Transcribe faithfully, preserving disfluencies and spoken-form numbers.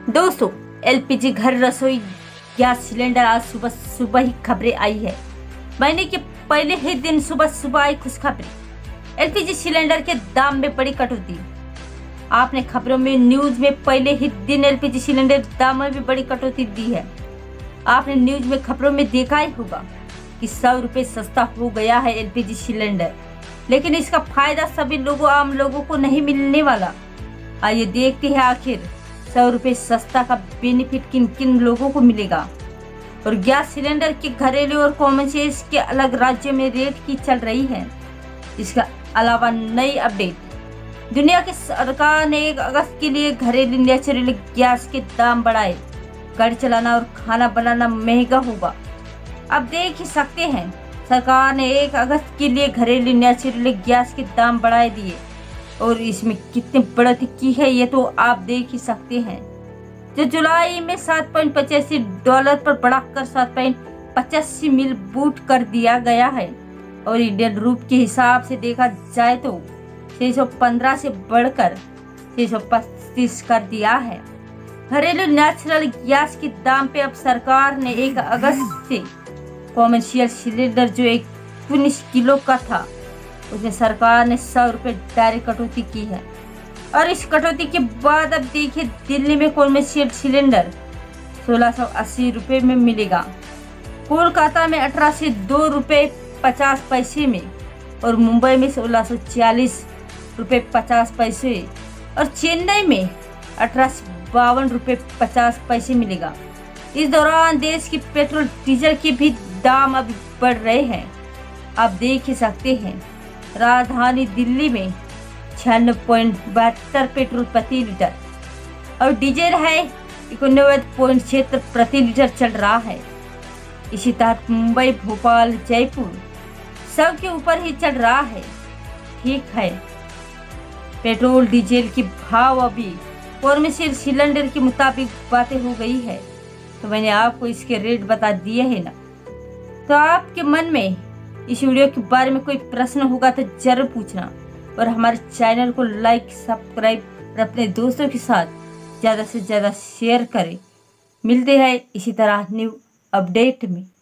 दोस्तों, एलपीजी घर रसोई गैस सिलेंडर आज सुबह सुबह ही खबरें आई है। महीने के पहले ही दिन सुबह सुबह आई खुशखबरी। एलपीजी सिलेंडर के दाम में बड़ी कटौती। आपने खबरों में न्यूज में पहले ही दिन एलपीजी सिलेंडर दाम में भी बड़ी कटौती दी है। आपने न्यूज में खबरों में देखा ही होगा कि सौ रुपये सस्ता हो गया है एलपीजी सिलेंडर, लेकिन इसका फायदा सभी लोगों आम लोगों को नहीं मिलने वाला। आइए देखते हैं आखिर सौ रुपये सस्ता का बेनिफिट किन किन लोगों को मिलेगा और गैस सिलेंडर के घरेलू और कॉमर्शियल के अलग राज्यों में रेट की चल रही है। इसके अलावा नई अपडेट, दुनिया की सरकार ने एक अगस्त के लिए घरेलू नेचुरल गैस के दाम बढ़ाए। गाड़ी चलाना और खाना बनाना महंगा होगा। अब देख ही सकते हैं, सरकार ने एक अगस्त के लिए घरेलू नेचुरल गैस के दाम बढ़ाए दिए और इसमें कितनी बढ़ोतरी की है ये तो आप देख ही सकते हैं। जो जुलाई में सात पॉइंट पचासी डॉलर पर बढ़ाकर सात पॉइंट पचासी मिल बूट कर दिया गया है और इंडियन रूप के हिसाब से देखा जाए तो छह सौ पंद्रह से बढ़कर छह सौ पच्चीस कर दिया है। घरेलू नेचुरल गैस के दाम पे अब सरकार ने एक अगस्त से कॉमर्शियल सिलेंडर जो एक उन्नीस किलो का था उसमें सरकार ने सौ रुपये डायरेक्ट कटौती की है। और इस कटौती के बाद अब देखिए, दिल्ली में कॉमर्शियल सिलेंडर सोलह सौ अस्सी रुपये में मिलेगा, कोलकाता में अठारह से दो रुपये पचास पैसे में और मुंबई में सोलह सौ चालीस रुपये पचास पैसे और चेन्नई में अठारह से बावन रुपये पचास पैसे मिलेगा। इस दौरान देश की पेट्रोल डीजल के भी दाम अब बढ़ रहे हैं। आप देख ही सकते हैं, राजधानी दिल्ली में छियानवे पॉइंट बहत्तर पेट्रोल प्रति लीटर और डीजल है इक्यानवे पॉइंट छिहत्तर प्रति लीटर चल रहा है। इसी तहत मुंबई, भोपाल, जयपुर सब के ऊपर ही चल रहा है। ठीक है, पेट्रोल डीजल की भाव अभी कॉमर्शियल सिलेंडर के मुताबिक बातें हो गई है, तो मैंने आपको इसके रेट बता दिए हैं ना। तो आपके मन में इस वीडियो के बारे में कोई प्रश्न होगा तो जरूर पूछना और हमारे चैनल को लाइक, सब्सक्राइब और अपने दोस्तों के साथ ज़्यादा से ज़्यादा शेयर करें। मिलते हैं इसी तरह न्यू अपडेट में।